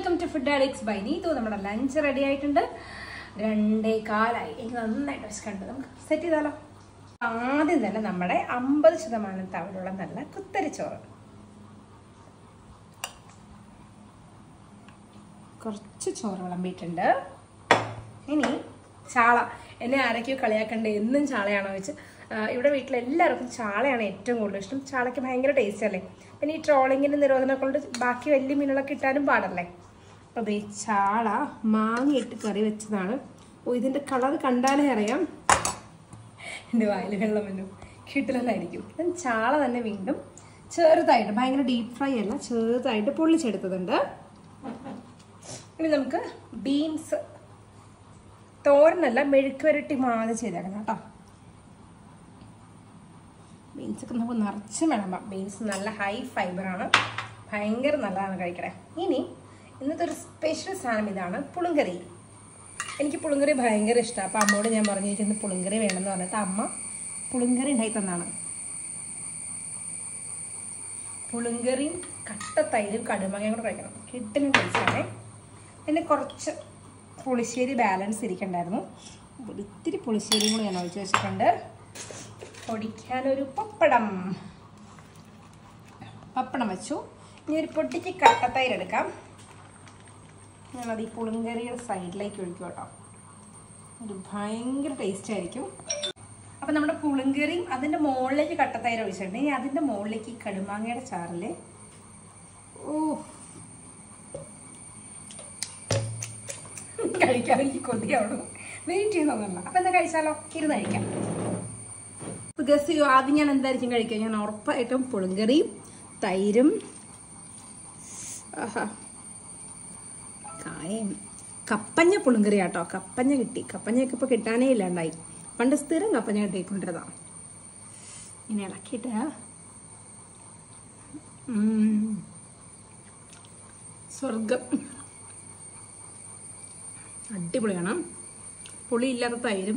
Welcome to food addicts by Neethu. നമ്മുടെ lunch ready ആയിട്ടുണ്ട്. 2:15 എനിക്ക് നന്നായിട്ട് വിശക്കുന്നുണ്ട്. നമുക്ക് സെറ്റ് ചെയ്താലോ? ആദ്യം തന്നെ നമ്മുടെ 50% തവലുള്ള നല്ല കുത്തരിച്ചോറ്, കുറച്ച് ചോറ് വിളമ്പിയിട്ടുണ്ട്. ഇനി ചാള. എന്നെ ആരൊക്കെയോ കളിയാക്കണ്ടേ, എന്നും ചാളയാണോ വെച്ച്. ഇവിടെ വീട്ടിലെല്ലാവർക്കും ചാളയാണ് ഏറ്റവും കൂടുതൽ ഇഷ്ടം. ചാളയ്ക്ക് ഭയങ്കര ടേസ്റ്റ് അല്ലേ. പിന്നെ ഈ ട്രോളിങ്ങിൻ്റെ നിരോധനമൊക്കെ കൊണ്ട് ബാക്കി വലിയ മീനുകളൊക്കെ കിട്ടാനും പാടല്ലേ. അപ്പോൾ അതേ ചാള മാങ്ങയിട്ട് കറി വെച്ചതാണ്. ഓ, ഇതിൻ്റെ കളർ കണ്ടാലേ അറിയാം. എൻ്റെ വായിൽ വെള്ളം വന്നു. കിട്ടില്ലെന്നായിരിക്കും. ഞാൻ ചാള തന്നെ വീണ്ടും ചെറുതായിട്ട്, ഭയങ്കര ഡീപ്പ് ഫ്രൈ അല്ല, ചെറുതായിട്ട് പൊള്ളിച്ചെടുത്തതുണ്ട്. ഇനി നമുക്ക് ബീൻസ് തോരനല്ല, മെഴുക്ക് വരട്ടി മാതി ചെയ്തേക്കണം കേട്ടോ. ബീൻസൊക്കെ നമുക്ക് നിറച്ച് വിളമ്പാം. ബീൻസ് നല്ല ഹൈ ഫൈബറാണ്, ഭയങ്കര നല്ലതാണ് കഴിക്കണേ. ഇനി ഇന്നത്തെ ഒരു സ്പെഷ്യൽ സാധനം ഇതാണ്, പുളിങ്കറി. എനിക്ക് പുളിങ്കറി ഭയങ്കര ഇഷ്ടമാണ്. അപ്പോൾ അമ്മയോട് ഞാൻ പറഞ്ഞിരിക്കുന്നത് പുളിങ്കറി വേണമെന്ന് പറഞ്ഞിട്ട് അമ്മ പുളിങ്കറി ഉണ്ടായി തന്നാണ്. പുളിങ്കറിയും കട്ടത്തൈരും കടുമാങ്ങയും കൂടെ കഴിക്കണം, കിട്ടുന്ന ടേസ്റ്റാണേ. പിന്നെ കുറച്ച് പുളിശ്ശേരി ബാലൻസ് ഇരിക്കണ്ടായിരുന്നു. ഇത്തിരി പുളിശ്ശേരിയും കൂടെ ഞാൻ ഒഴിച്ച് വെച്ചിട്ടുണ്ട്. പൊടിക്കാനൊരു പപ്പടം വെച്ചു. ഇനി ഒരു പൊട്ടിക്ക് കട്ടത്തൈര് എടുക്കാം. ഞാനത് ഈ പുളിങ്കറിയുടെ സൈഡിലേക്ക് ഒഴിക്കും കേട്ടോ. ഒരു ഭയങ്കര ടേസ്റ്റ് ആയിരിക്കും. അപ്പം നമ്മുടെ പുളിങ്കറിയും അതിൻ്റെ മുകളിലേക്ക് കട്ടത്തൈര് ഒഴിച്ചിട്ടുണ്ട്. ഇനി അതിൻ്റെ മുകളിലേക്ക് ഈ കടുമാങ്ങയുടെ ചാറിൽ കഴിക്കാൻ എനിക്ക് കൊതിയാവുള്ളൂ. വെയിറ്റ് ചെയ്യുന്നതല്ല. അപ്പം എന്താ കഴിച്ചാലോ? ഇരുന്ന് കഴിക്കാം. ഗസ് ചെയ്യോ ആദ്യം ഞാൻ എന്തായിരിക്കും കഴിക്കുക? ഞാൻ ഉറപ്പായിട്ടും പുളിങ്കറിയും തൈരും കായം. കപ്പഞ്ഞ പുളിങ്കറി ആട്ടോ. കപ്പഞ്ഞ കിട്ടി. കപ്പഞ്ഞയൊക്കെ ഇപ്പോൾ കിട്ടാനേ ഇല്ലാണ്ടായി. പണ്ട് സ്ഥിരം കപ്പഞ്ഞ കിട്ടിക്കൊണ്ടിരുന്നതാണ്. ഇങ്ങനെ ഇളക്കിയിട്ട് സ്വർഗം. അടിപൊളിയാണ്. പുളിയില്ലാത്ത തൈരും.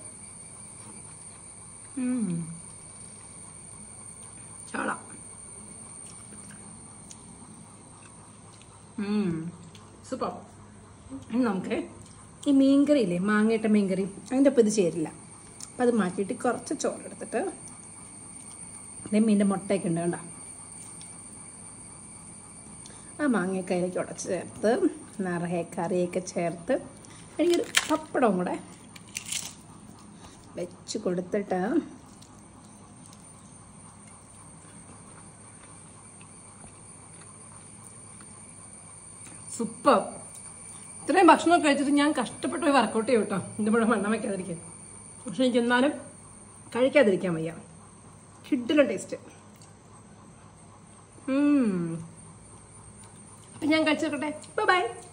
ചാള സൂപ്പർ. ഇനി നമുക്ക് ഈ മീൻകറി ഇല്ലേ, മാങ്ങയിട്ട മീൻകറി, അതിൻ്റെ ഒപ്പം ഇത് ചേരില്ല. അപ്പം അത് മാറ്റിയിട്ട് കുറച്ച് ചോറെടുത്തിട്ട് അതേ മീൻ്റെ മുട്ടയൊക്കെ ഉണ്ട് കണ്ടോ, ആ മാങ്ങയൊക്കെ അതിലേക്ക് ഉടച്ച് ചേർത്ത് നിറയെ കറിയൊക്കെ ചേർത്ത് എനിക്കൊരു പപ്പടവും കൂടെ വെച്ച് കൊടുത്തിട്ട് സൂപ്പർ. ഇത്രയും ഭക്ഷണമൊക്കെ കഴിച്ചിട്ട് ഞാൻ കഷ്ടപ്പെട്ട് പോയി വർക്കൗട്ട് ചെയ്യും കേട്ടോ, ഇതിൻ്റെ കൂടെ വണ്ണം വയ്ക്കാതിരിക്കാൻ. പക്ഷെ എനിക്ക് എന്നാലും കഴിക്കാതിരിക്കാൻ വയ്യ. കിഡിലും ടേസ്റ്റ്. അപ്പം ഞാൻ കഴിച്ചേക്കട്ടെ. ബൈ.